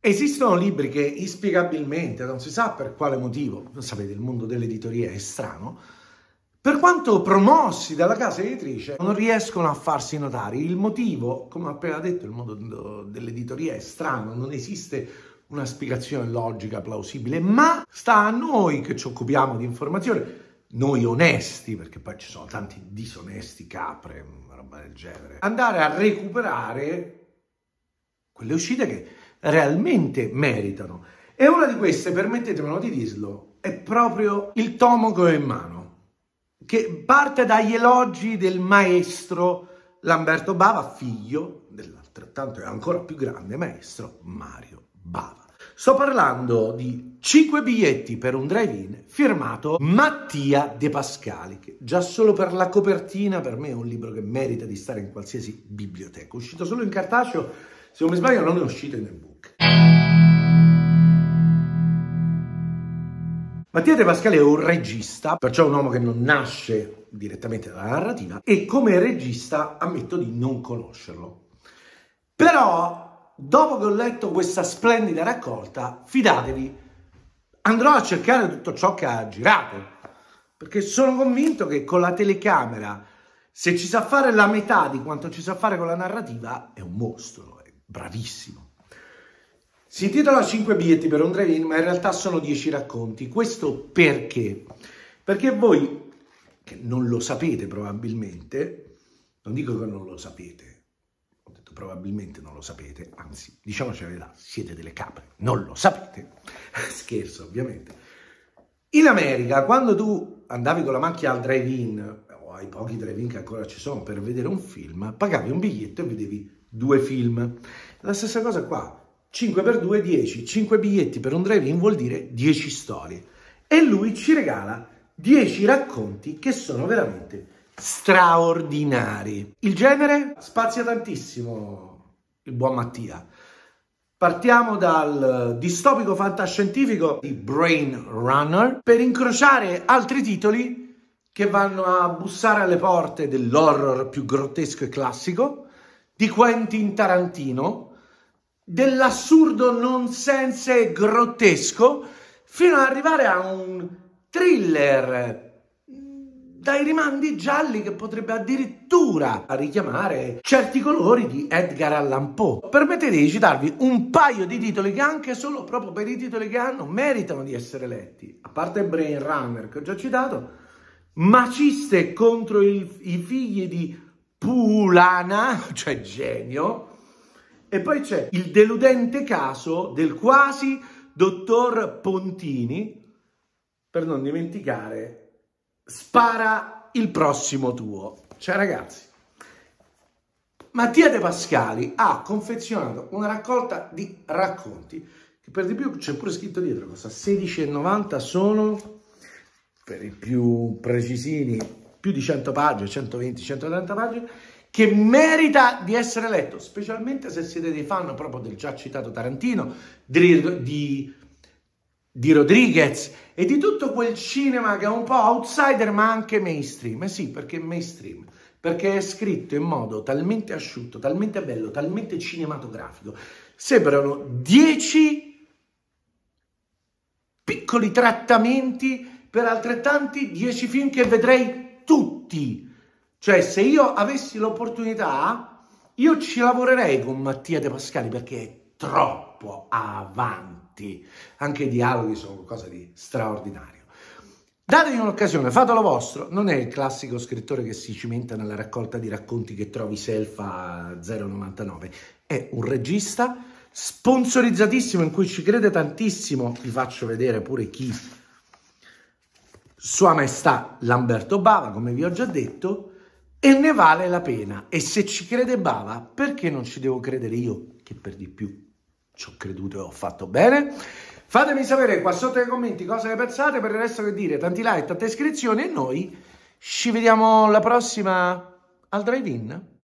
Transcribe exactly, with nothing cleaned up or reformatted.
Esistono libri che inspiegabilmente, non si sa per quale motivo, sapete, il mondo dell'editoria è strano, per quanto promossi dalla casa editrice, non riescono a farsi notare. Il motivo, come ho appena detto, il mondo dell'editoria è strano, non esiste una spiegazione logica, plausibile, ma sta a noi che ci occupiamo di informazione, noi onesti, perché poi ci sono tanti disonesti, capre, roba del genere, andare a recuperare quelle uscite che realmente meritano. E una di queste, permettetemelo di dirlo, è proprio il tomo che ho in mano, che parte dagli elogi del maestro Lamberto Bava, figlio dell'altrettanto e ancora più grande maestro Mario Bava. Sto parlando di cinque biglietti per un drive-in firmato Mattia De Pascali, che già solo per la copertina per me è un libro che merita di stare in qualsiasi biblioteca. È uscito solo in cartaceo, se non mi sbaglio non è uscito in ebook. Mattia De Pascali è un regista, perciò un uomo che non nasce direttamente dalla narrativa, e come regista ammetto di non conoscerlo. Però, dopo che ho letto questa splendida raccolta, fidatevi, andrò a cercare tutto ciò che ha girato, perché sono convinto che con la telecamera, se ci sa fare la metà di quanto ci sa fare con la narrativa, è un mostro, è bravissimo. Si intitola cinque biglietti per un drive-in, ma in realtà sono dieci racconti. Questo perché? Perché voi, che non lo sapete probabilmente, non dico che non lo sapete, ho detto probabilmente non lo sapete, anzi, diciamoci la verità, siete delle capre, non lo sapete. Scherzo, ovviamente. In America, quando tu andavi con la macchina al drive-in, o ai pochi drive-in che ancora ci sono, per vedere un film, pagavi un biglietto e vedevi due film. La stessa cosa qua. cinque per due, dieci. cinque biglietti per un drive-in vuol dire dieci storie. E lui ci regala dieci racconti che sono veramente straordinari. Il genere spazia tantissimo il buon Mattia. Partiamo dal distopico fantascientifico di Brain Runner per incrociare altri titoli che vanno a bussare alle porte dell'horror più grottesco e classico, di Quentin Tarantino, dell'assurdo nonsense grottesco, fino ad arrivare a un thriller dai rimandi gialli che potrebbe addirittura richiamare certi colori di Edgar Allan Poe. Permettete di citarvi un paio di titoli che anche solo proprio per i titoli che hanno meritano di essere letti. A parte Brain Runner che ho già citato, Maciste contro il, i figli di Pulana, cioè genio. E poi c'è il deludente caso del quasi dottor Pontini, per non dimenticare Spara il prossimo tuo. Cioè ragazzi, Mattia De Pascali ha confezionato una raccolta di racconti, che per di più c'è pure scritto dietro, cosa sedici e novanta sono, per i più precisini, più di cento pagine, centoventi centotrenta pagine, che merita di essere letto, specialmente se siete dei fan proprio del già citato Tarantino, di, di, di Rodriguez e di tutto quel cinema che è un po' outsider ma anche mainstream. Eh sì, perché è mainstream, perché è scritto in modo talmente asciutto, talmente bello, talmente cinematografico. Sembrano dieci piccoli trattamenti per altrettanti dieci film che vedrei tutti. Cioè, se io avessi l'opportunità, io ci lavorerei con Mattia De Pascali perché è troppo avanti. Anche i dialoghi sono qualcosa di straordinario. Dategli un'occasione, fatelo vostro. Non è il classico scrittore che si cimenta nella raccolta di racconti che trovi self a zero virgola novantanove. È un regista sponsorizzatissimo in cui ci crede tantissimo. Vi faccio vedere pure chi. Sua Maestà Lamberto Bava, come vi ho già detto. E ne vale la pena. E se ci crede Bava, perché non ci devo credere io, che per di più ci ho creduto e ho fatto bene? Fatemi sapere qua sotto nei commenti cosa ne pensate. Per il resto che dire, tanti like, tante iscrizioni, e noi ci vediamo alla prossima al drive-in.